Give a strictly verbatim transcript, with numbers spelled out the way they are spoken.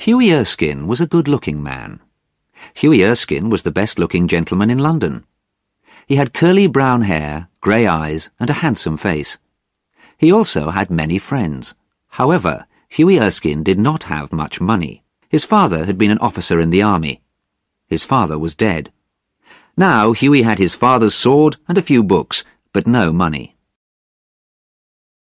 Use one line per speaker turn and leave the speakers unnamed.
Hughie Erskine was a good-looking man. Hughie Erskine was the best-looking gentleman in London. He had curly brown hair, grey eyes, and a handsome face. He also had many friends. However, Hughie Erskine did not have much money. His father had been an officer in the army. His father was dead. Now Hughie had his father's sword and a few books, but no money.